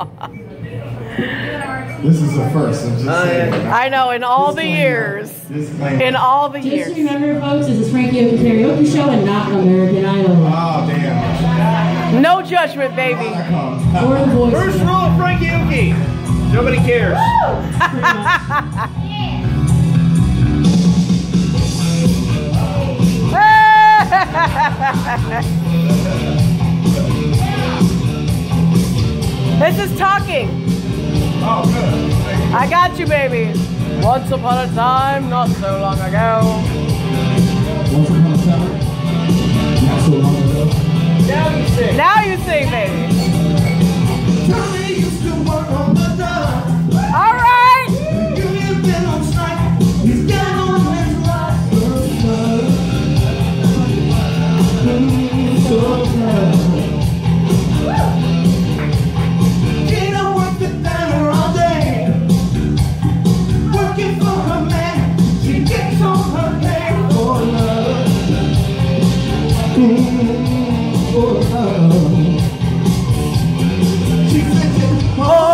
This is the first. I'm just saying. I know, in all the years. In all the years. Just remember, folks, this is Frankie Oki Karaoke Show and not American Idol. Oh, damn. No judgment, baby. Or the voice. First rule of Frankie Oki. Nobody cares. This is talking. Oh, good. I got you, baby. Once upon a time, not so long ago. Once upon a time, not so long ago. Now you sing. Now you sing, baby. All right. Oh,